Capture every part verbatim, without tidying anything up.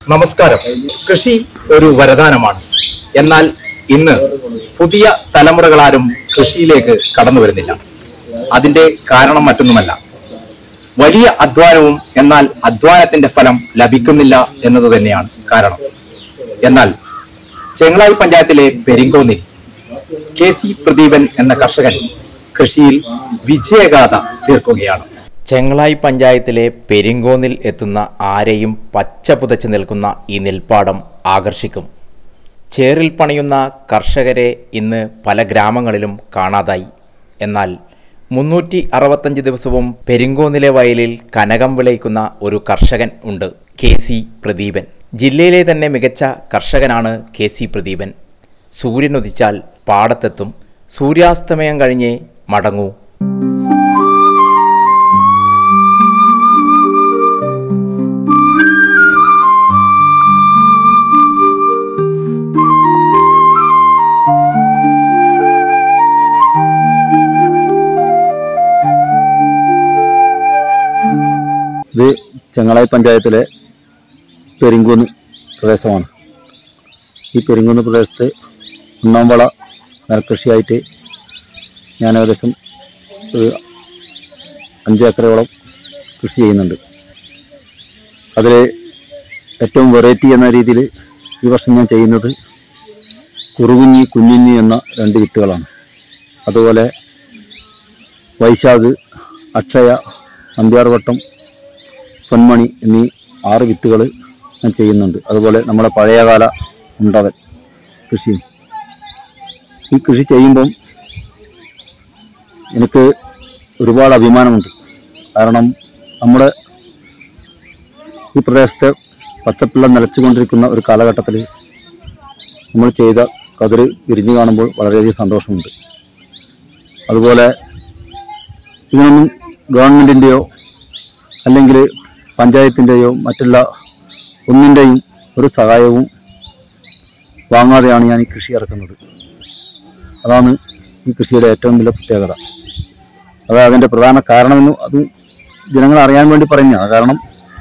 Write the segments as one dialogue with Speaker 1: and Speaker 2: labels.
Speaker 1: നമസ്കാരം. കൃഷി ഒരു വരദാനമാണ്. എന്നാൽ ഇന്ന് പുതിയ തലമുറകളാരും കൃഷിയിലേക്ക് കടന്നു വരുന്നില്ല. അതിന്റെ കാരണം മറ്റൊന്നുമല്ല, വലിയ അധ്വാനവും എന്നാൽ അധ്വാനത്തിന്റെ ഫലം ലഭിക്കുന്നില്ല എന്നത് തന്നെയാണ് കാരണം. എന്നാൽ ചെങ്ങളായി പഞ്ചായത്തിലെ പെരിങ്കോന്നിൽ കെ സി പ്രദീപൻ എന്ന കർഷകൻ കൃഷിയിൽ വിജയഗാഥ തീർക്കുകയാണ്.
Speaker 2: ചെങ്ങളായി പഞ്ചായത്തിലെ പെരിങ്കോന്നിൽ എത്തുന്ന ആരെയും പച്ച പുതച്ച് നിൽക്കുന്ന ഈ നെൽപ്പാടം ആകർഷിക്കും. ചേറിൽ പണിയുന്ന കർഷകരെ ഇന്ന് പല ഗ്രാമങ്ങളിലും കാണാതായി. എന്നാൽ മുന്നൂറ്റി അറുപത്തഞ്ച് ദിവസവും പെരിങ്കോന്നിലെ വയലിൽ കനകം വിളയിക്കുന്ന ഒരു കർഷകൻ ഉണ്ട്, കെ സി പ്രദീപൻ. ജില്ലയിലെ തന്നെ മികച്ച കർഷകനാണ് കെ സി പ്രദീപൻ. സൂര്യനുദിച്ചാൽ പാടത്തെത്തും, സൂര്യാസ്തമയം കഴിഞ്ഞേ മടങ്ങൂ.
Speaker 3: ഇത് ചെങ്ങളായി പഞ്ചായത്തിലെ പെരിങ്കോന്ന് പ്രദേശമാണ്. ഈ പെരിങ്കോന്ന് പ്രദേശത്ത് ഒന്നാം വള നെൽകൃഷിയായിട്ട് ഞാൻ ഏകദേശം ഒരു അഞ്ച് ഏക്കറോളം കൃഷി ചെയ്യുന്നുണ്ട്. അതിൽ ഏറ്റവും വെറൈറ്റി എന്ന രീതിയിൽ ഈ വർഷം ഞാൻ ചെയ്യുന്നത് കുറുകുഞ്ഞി കുഞ്ഞുഞ്ഞി എന്ന രണ്ട് വിത്തുകളാണ്. അതുപോലെ വൈശാഖ്, അക്ഷയ, നമ്പ്യാർവട്ടം, പൊന്മണി എന്നീ ആറ് വിത്തുകൾ ഞാൻ ചെയ്യുന്നുണ്ട്. അതുപോലെ നമ്മുടെ പഴയകാല ഉണ്ടവൻ കൃഷിയും. ഈ കൃഷി ചെയ്യുമ്പം എനിക്ക് ഒരുപാട് അഭിമാനമുണ്ട്. കാരണം നമ്മുടെ ഈ പ്രദേശത്തെ പച്ചപ്പിള്ള നിലച്ചുകൊണ്ടിരിക്കുന്ന ഒരു കാലഘട്ടത്തിൽ നമ്മൾ ചെയ്ത കതിര് വിരിഞ്ഞു കാണുമ്പോൾ വളരെയധികം സന്തോഷമുണ്ട്. അതുപോലെ ഇതിനൊന്നും ഗവൺമെൻറ്റിൻ്റെയോ അല്ലെങ്കിൽ പഞ്ചായത്തിൻ്റെയോ മറ്റുള്ള ഒന്നിൻ്റെയും ഒരു സഹായവും വാങ്ങാതെയാണ് ഞാൻ ഈ കൃഷി ഇറക്കുന്നത്. അതാണ് ഈ കൃഷിയുടെ ഏറ്റവും വലിയ പ്രത്യേകത. അത് അതിൻ്റെ പ്രധാന കാരണമെന്ന് അത് ജനങ്ങൾ അറിയാൻ വേണ്ടി പറയുന്നതാണ്. കാരണം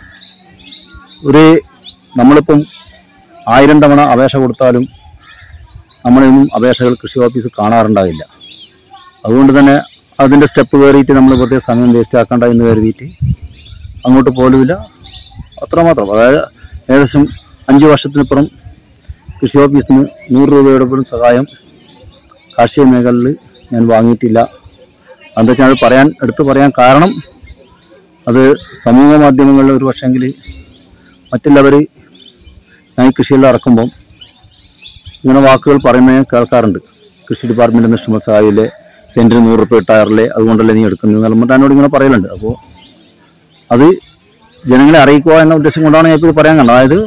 Speaker 3: ഒരു നമ്മളിപ്പം ആയിരം തവണ അപേക്ഷ കൊടുത്താലും നമ്മളൊന്നും അപേക്ഷകൾ കൃഷി ഓഫീസ് കാണാറുണ്ടാവില്ല. അതുകൊണ്ട് തന്നെ അതിൻ്റെ സ്റ്റെപ്പ് കയറിയിട്ട് നമ്മൾ വെറുതെ സമയം വേസ്റ്റ് ആക്കണ്ട എന്ന് കരുതിയിട്ട് അങ്ങോട്ട് പോലുമില്ല. അത്രമാത്രം. അതായത് ഏകദേശം അഞ്ച് വർഷത്തിനപ്പുറം കൃഷി ഓഫീസിൽ നിന്ന് നൂറ് രൂപയുടെ പോലും സഹായം കാർഷിക മേഖലയിൽ ഞാൻ വാങ്ങിയിട്ടില്ല. എന്താ വെച്ചാൽ അത് പറയാൻ എടുത്തു പറയാൻ കാരണം അത് സമൂഹ മാധ്യമങ്ങളിൽ ഒരു പക്ഷേങ്കിൽ മറ്റുള്ളവർ ഞാൻ ഈ കൃഷിയെല്ലാം ഇറക്കുമ്പം ഇങ്ങനെ വാക്കുകൾ പറയുന്നത് ഞാൻ കേൾക്കാറുണ്ട്. കൃഷി ഡിപ്പാർട്ട്മെൻറ്റിൽ നിന്ന് ഇഷ്ടംപോലെ സഹായമില്ലേ, സെൻറ്റിന് നൂറ് റുപ്യ ഇട്ടാറില്ലേ, അതുകൊണ്ടല്ലേ നീ എടുക്കുന്നത് എന്നുള്ളത് എന്നോട് ഇങ്ങനെ പറയലുണ്ട്. അപ്പോൾ അത് ജനങ്ങളെ അറിയിക്കുക എന്ന ഉദ്ദേശം കൊണ്ടാണ് ഞാൻ ഇപ്പോൾ പറയാൻ കണ്ടത്. അതായത്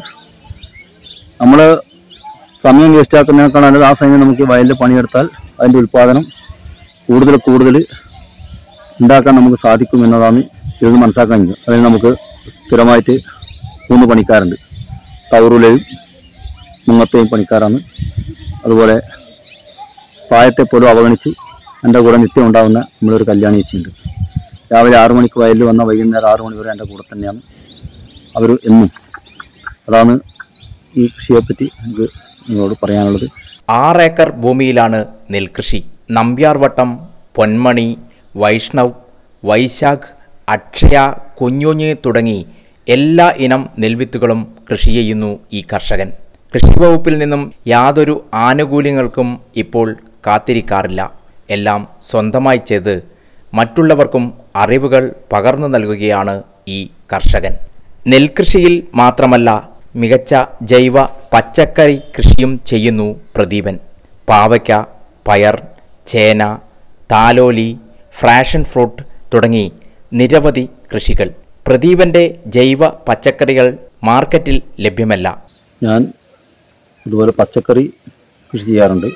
Speaker 3: നമ്മൾ സമയം വേസ്റ്റാക്കുന്നതിനേക്കാൾ നല്ലത് ആ സമയം നമുക്ക് വയലിൽ പണിയെടുത്താൽ അതിൻ്റെ ഉൽപ്പാദനം കൂടുതൽ കൂടുതൽ ഉണ്ടാക്കാൻ നമുക്ക് സാധിക്കും എന്നതാണ് ഇത് മനസ്സിലാക്കാൻ കഴിഞ്ഞത്. അതിന് നമുക്ക് സ്ഥിരമായിട്ട് മൂന്ന് പണിക്കാരുണ്ട്. തവറുലയും മുങ്ങത്തെയും പണിക്കാരാണ്. അതുപോലെ പ്രായത്തെ പോലും അവഗണിച്ച് എൻ്റെ കൂടെ നിത്യം ഉണ്ടാകുന്ന നമ്മളൊരു കല്യാണി ചേച്ചിയുണ്ട്. രാവിലെ ആറു മണിക്ക് വയലിൽ വന്ന വൈകുന്നേരം ആറു മണി വരെ എൻ്റെ കൂടെ തന്നെയാണ് അവർ എന്നും. അതാണ് ഈ കൃഷിയെപ്പറ്റി എനിക്ക് നിങ്ങളോട് പറയാനുള്ളത്.
Speaker 2: ആറേക്കർ ഭൂമിയിലാണ് നെൽകൃഷി. നമ്പ്യാർവട്ടം, പൊന്മണി, വൈഷ്ണവ്, വൈശാഖ്, അക്ഷയ, കുഞ്ഞുഞ്ഞ് തുടങ്ങി എല്ലാ ഇനം നെൽവിത്തുകളും കൃഷി ചെയ്യുന്നു ഈ കർഷകൻ. കൃഷി വകുപ്പിൽ നിന്നും യാതൊരു ആനുകൂല്യങ്ങൾക്കും ഇപ്പോൾ കാത്തിരിക്കാറില്ല. എല്ലാം സ്വന്തമായി ചെയ്ത് മറ്റുള്ളവർക്കും അറിവുകൾ പകർന്നു നൽകുകയാണ് ഈ കർഷകൻ. നെൽകൃഷിയിൽ മാത്രമല്ല, മികച്ച ജൈവ പച്ചക്കറി കൃഷിയും ചെയ്യുന്നു പ്രദീപൻ. പാവയ്ക്ക, പയർ, ചേന, താലോലി, ഫ്രാഷൻ ഫ്രൂട്ട് തുടങ്ങി നിരവധി കൃഷികൾ. പ്രദീപൻ്റെ ജൈവ പച്ചക്കറികൾ മാർക്കറ്റിൽ ലഭ്യമല്ല.
Speaker 3: ഞാൻ ഇതുപോലെ പച്ചക്കറി കൃഷി ചെയ്യാറുണ്ട്.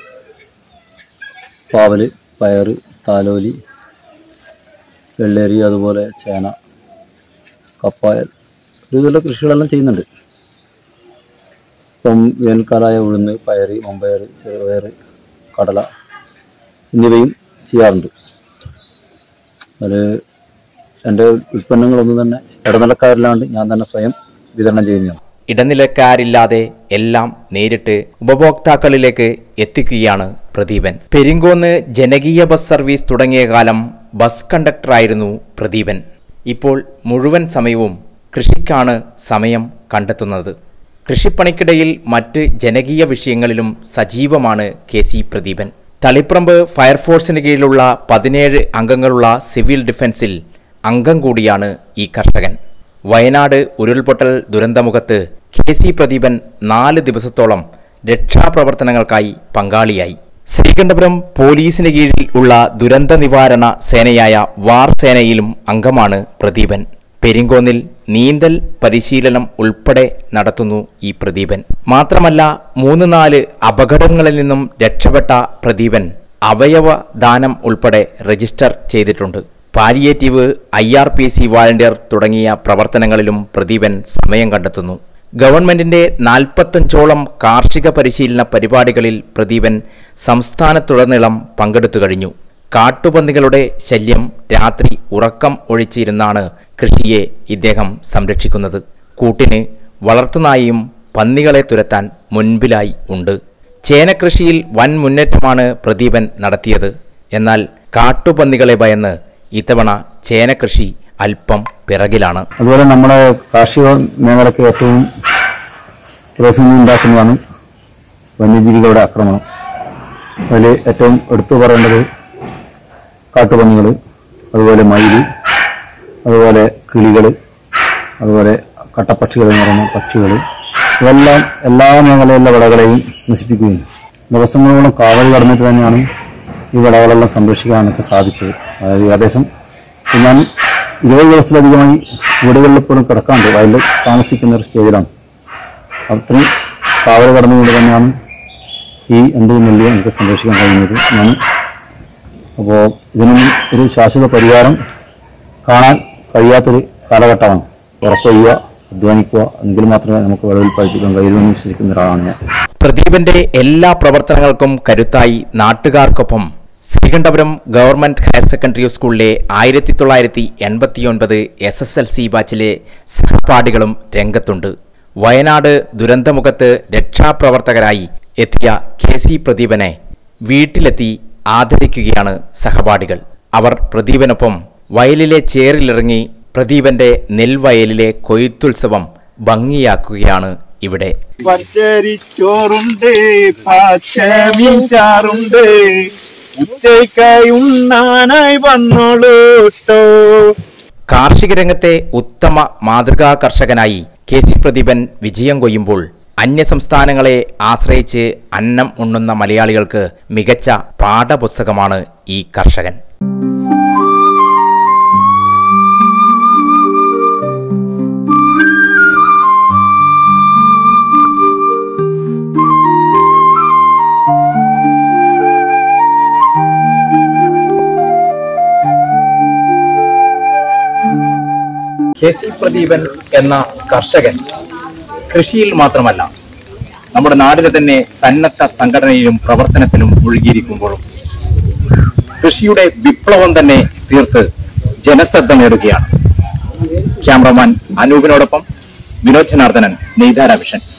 Speaker 3: പാവൽ, പയർ, താലോലി, വെള്ളരി, അതുപോലെ ചേന, കപ്പായ, ഇതുപോലെ കൃഷികളെല്ലാം ചെയ്യുന്നുണ്ട്. ഇപ്പം വേനൽക്കാലമായ ഉഴുന്ന്, പയർ, മമ്പയർ, ചെറുപയർ, കടല എന്നിവയും ചെയ്യാറുണ്ട്. അതിൽ എൻ്റെ ഉൽപ്പന്നങ്ങളൊന്നും തന്നെ ഇടനിലക്കാരില്ലാണ്ട് ഞാൻ തന്നെ സ്വയം വിതരണം ചെയ്യുന്നതാണ്.
Speaker 2: ഇടനിലക്കാരില്ലാതെ എല്ലാം നേരിട്ട് ഉപഭോക്താക്കളിലേക്ക് എത്തിക്കുകയാണ് പ്രദീപൻ. പെരിങ്കോന്ന് ജനകീയ ബസ് സർവീസ് തുടങ്ങിയ കാലം ബസ് കണ്ടക്ടറായിരുന്നു പ്രദീപൻ. ഇപ്പോൾ മുഴുവൻ സമയവും കൃഷിക്കാണ് സമയം കണ്ടെത്തുന്നത്. കൃഷിപ്പണിക്കിടയിൽ മറ്റ് ജനകീയ വിഷയങ്ങളിലും സജീവമാണ് കെ സി പ്രദീപൻ. തളിപ്പറമ്പ് ഫയർഫോഴ്സിന് കീഴിലുള്ള പതിനേഴ് അംഗങ്ങളുള്ള സിവിൽ ഡിഫൻസിൽ അംഗം കൂടിയാണ് ഈ കർഷകൻ. വയനാട് ഉരുൾപൊട്ടൽ ദുരന്തമുഖത്ത് കെ സി പ്രദീപൻ നാല് ദിവസത്തോളം രക്ഷാപ്രവർത്തനങ്ങൾക്കായി പങ്കാളിയായി. ശ്രീകണ്ഠപുരം പോലീസിന് കീഴിൽ ഉള്ള ദുരന്ത നിവാരണ സേനയായ വാർ സേനയിലും അംഗമാണ് പ്രദീപൻ. പെരിങ്കോന്നിൽ നീന്തൽ പരിശീലനം ഉൾപ്പെടെ നടത്തുന്നു ഈ പ്രദീപൻ. മാത്രമല്ല മൂന്ന് നാല് അപകടങ്ങളിൽ നിന്നും രക്ഷപ്പെട്ട പ്രദീപൻ അവയവ ദാനം ഉൾപ്പെടെ രജിസ്റ്റർ ചെയ്തിട്ടുണ്ട്. Palliative, I R P C volunteer തുടങ്ങിയ പ്രവർത്തനങ്ങളിലും പ്രദീപൻ സമയം കണ്ടെത്തുന്നു. ഗവൺമെന്റിന്റെ നാൽപ്പത്തഞ്ചോളം കാർഷിക പരിശീലന പരിപാടികളിൽ പ്രദീപൻ സംസ്ഥാനത്തുടനീളം പങ്കെടുത്തു കഴിഞ്ഞു. കാട്ടുപന്നികളുടെ ശല്യം രാത്രി ഉറക്കം ഒഴിച്ചിരുന്നാണ് കൃഷിയെ ഇദ്ദേഹം സംരക്ഷിക്കുന്നത്. കൂട്ടിന് വളർത്തുനായും പന്നികളെ തുരത്താൻ മുൻപിലായി ഉണ്ട്. ചേനകൃഷിയിൽ വൻ മുന്നേറ്റമാണ് പ്രദീപൻ നടത്തിയത്. എന്നാൽ കാട്ടുപന്നികളെ ഭയന്ന് ഇത്തവണ ചേനകൃഷി അല്പം പിറകിലാണ്.
Speaker 3: അതുപോലെ നമ്മുടെ കാർഷിക മേഖലയ്ക്ക് ഏറ്റവും പ്രതിസന്ധി ഉണ്ടാക്കുന്നതാണ് വന്യജീവികളുടെ ആക്രമണം. അതിൽ ഏറ്റവും എടുത്തു പറയേണ്ടത് കാട്ടുപന്നികൾ, അതുപോലെ മയിൽ, അതുപോലെ കിളികൾ, അതുപോലെ കട്ടപ്പക്ഷികൾ എന്ന് പറയുന്ന പക്ഷികൾ, ഇതെല്ലാം എല്ലാ മേഖലയിലുള്ള വിളകളെയും നശിപ്പിക്കുകയും ദിവസങ്ങളോളം കാവൽ കടന്നിട്ട് തന്നെയാണ് ഈ വിളകളെല്ലാം സംരക്ഷിക്കാനൊക്കെ സാധിച്ചത്. അതായത് ഏകദേശം ഞാൻ ഇരുപത് ദിവസത്തിലധികമായി വീടുകളിൽ പോലും കിടക്കാണ്ട് വയലിൽ താമസിക്കുന്ന ഒരു സ്റ്റേജിലാണ്. അത്രയും കാവൽ കടന്നുകൊണ്ട് തന്നെയാണ് ഈ എൻ്റെ നെല്ല് എനിക്ക് സംരക്ഷിക്കാൻ കഴിയുന്നത്. ഞാൻ അപ്പോൾ ഇതിനൊന്നും ഒരു ശാശ്വത പരിഹാരം കാണാൻ കഴിയാത്തൊരു കാലഘട്ടമാണ്. ഉറപ്പുക, അധ്വാനിക്കുക, എങ്കിൽ മാത്രമേ നമുക്ക് വിളവുൽപ്പാദിപ്പിക്കാൻ കഴിയുമെന്ന് വിശ്വസിക്കുന്ന ഒരാളാണ് ഞാൻ.
Speaker 2: പ്രദീപന്റെ എല്ലാ പ്രവർത്തനങ്ങൾക്കും കരുത്തായി നാട്ടുകാർക്കൊപ്പം ശ്രീകണ്ഠപുരം ഗവൺമെന്റ് ഹയർ സെക്കൻഡറി സ്കൂളിലെ ആയിരത്തി തൊള്ളായിരത്തി എൺപത്തി ഒൻപത് എസ് എസ് എൽ സി ബാച്ചിലെ സഹപാഠികളും രംഗത്തുണ്ട്. വയനാട് ദുരന്തമുഖത്ത് രക്ഷാപ്രവർത്തകരായി എത്തിയ കെ സി പ്രദീപനെ വീട്ടിലെത്തി ആദരിക്കുകയാണ് സഹപാഠികൾ. അവർ പ്രദീപനൊപ്പം വയലിലെ ചേറിലിറങ്ങി പ്രദീപന്റെ നെൽവയലിലെ കൊയ്ത്തുത്സവം ഭംഗിയാക്കുകയാണ് ഇവിടെ.
Speaker 4: പച്ചരിച്ചോറുണ്ട്, പച്ചമീൻചാറുണ്ട്, ഉണ്ണാനായി വന്നോളൂട്ടോ.
Speaker 2: കാർഷിക രംഗത്തെ ഉത്തമ മാതൃകാ കർഷകനായി കെ സി പ്രദീപൻ വിജയം കൊയ്യുമ്പോൾ അന്യസംസ്ഥാനങ്ങളെ ആശ്രയിച്ച് അന്നം ഉണ്ണുന്ന മലയാളികൾക്ക് മികച്ച പാഠപുസ്തകമാണ് ഈ കർഷകൻ.
Speaker 1: കെ സി പ്രദീപൻ എന്ന കർഷകൻ കൃഷിയിൽ മാത്രമല്ല നമ്മുടെ നാടിലെ തന്നെ സന്നദ്ധ സംഘടനയിലും പ്രവർത്തനത്തിലും മുഴുകിയിരിക്കുമ്പോഴും കൃഷിയുടെ വിപ്ലവം തന്നെ തീർത്ത് ജനശ്രദ്ധ നേടുകയാണ്. ക്യാമറമാൻ അനൂപിനോടൊപ്പം വിനോദ് ജനാർദ്ദനൻ, നെയ്താര വിഷൻ.